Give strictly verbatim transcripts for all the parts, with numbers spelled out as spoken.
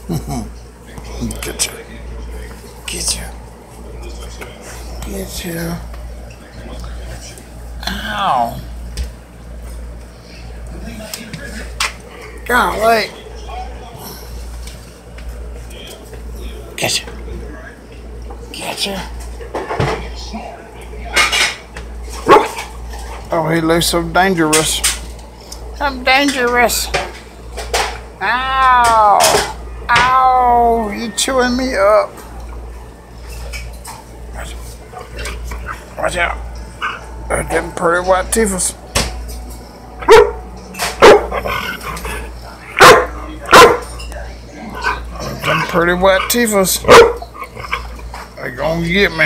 Get you. Get you. Get you. Ow. Golly. Get you. Get you. Oh, he looks so dangerous. I'm dangerous. Ow. Ow. You chewing me up. Watch out. Uh, them pretty white teethers. Them pretty white teethers. They gonna get me.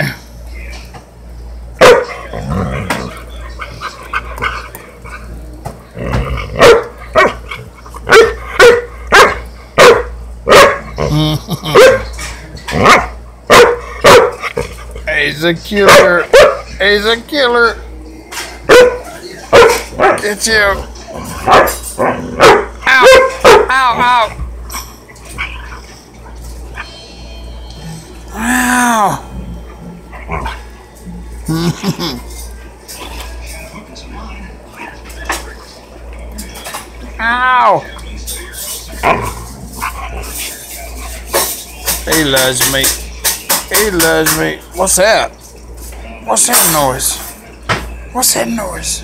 He's a killer. He's a killer. Get you. Ow. Ow, ow. Ow. Ow. He loves me. He loves me. What's that? What's that noise? What's that noise?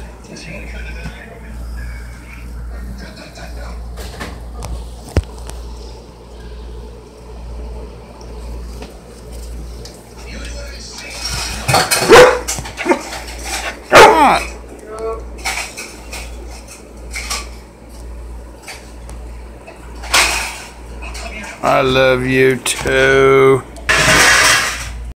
Come on. I love you too.